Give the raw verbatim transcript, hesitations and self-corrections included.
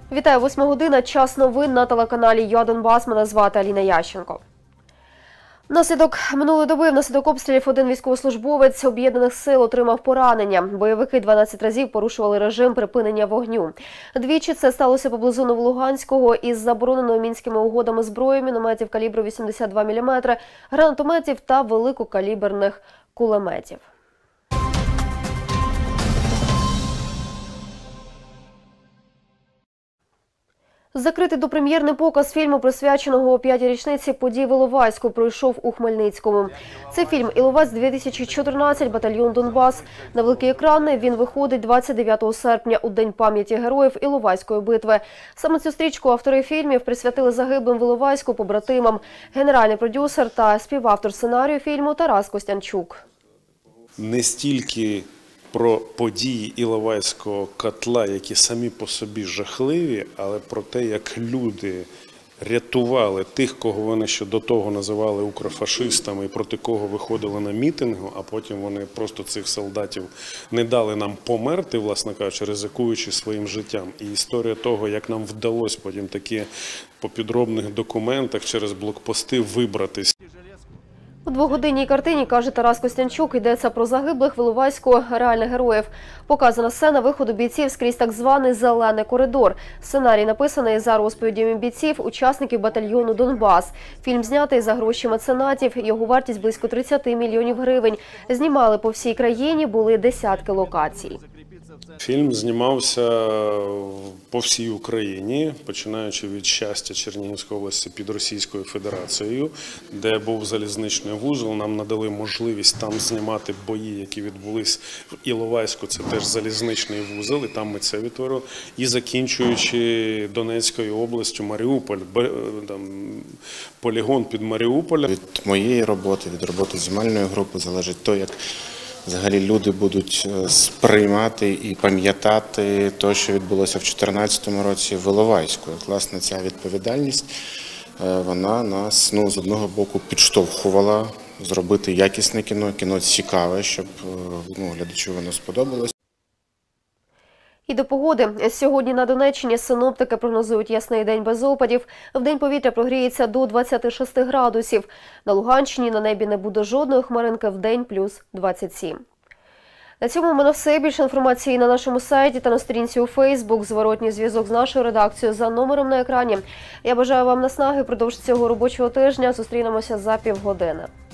Вітаю, восьма година, час новин на телеканалі ЮА Донбас. Мене звати Аліна Ященко. Внаслідок минулої доби, внаслідок обстрілів, один військовослужбовець Об'єднаних сил отримав поранення. Бойовики дванадцять разів порушували режим припинення вогню. Двічі це сталося поблизу Новолуганського із забороненою мінськими угодами зброєю, мінометів калібру вісімдесят два міліметри, гранатометів та великокаліберних кулеметів. Закритий допрем'єрний показ фільму, присвяченого п'ятій річниці подій в Іловайську, пройшов у Хмельницькому. Це фільм «Іловайськ дві тисячі чотирнадцять. Батальйон Донбас». На великі екрани він виходить двадцять дев'ятого серпня у День пам'яті героїв Іловайської битви. Саме цю стрічку автори фільмів присвятили загиблим в Іловайську побратимам. Генеральний продюсер та співавтор сценарію фільму Тарас Костянчук. Не стільки про події Іловайського котла, які самі по собі жахливі, але про те, як люди рятували тих, кого вони ще до того називали укрофашистами, і проти кого виходили на мітингу, а потім вони просто цих солдатів не дали нам померти, власне кажучи, ризикуючи своїм життям. І історія того, як нам вдалося потім таки по підробних документах через блокпости вибратись. У двогодинній картині, каже Тарас Костянчук, йдеться про загиблих в Іловайську реальних героїв. Показана сцена виходу бійців скрізь так званий «зелений коридор». Сценарій написаний за розповідями бійців, учасників батальйону «Донбас». Фільм знятий за гроші меценатів, його вартість близько тридцяти мільйонів гривень. Знімали по всій країні, були десятки локацій. Фільм знімався по всій Україні, починаючи від Щастя Чернігівської області під Російською Федерацією, де був залізничний вузол. Нам надали можливість там знімати бої, які відбулись в Іловайську, це теж залізничний вузол, і там ми це відтворили. І закінчуючи Донецькою областю, Маріуполь, там, полігон під Маріуполем. Від моєї роботи, від роботи знімальної групи залежить те, як взагалі люди будуть сприймати і пам'ятати те, що відбулося в дві тисячі чотирнадцятому році в Іловайську. Власне, ця відповідальність, вона нас, ну, з одного боку підштовхувала зробити якісне кіно, кіно цікаве, щоб, ну, глядачу воно сподобалось. І до погоди. Сьогодні на Донеччині синоптики прогнозують ясний день без опадів. Вдень повітря прогріється до двадцяти шести градусів. На Луганщині на небі не буде жодної хмаринки, вдень плюс двадцять сім. На цьому в мене все. Більше інформації на нашому сайті та на сторінці у Фейсбук. Зворотній зв'язок з нашою редакцією за номером на екрані. Я бажаю вам наснаги впродовж цього робочого тижня. Зустрінемося за півгодини.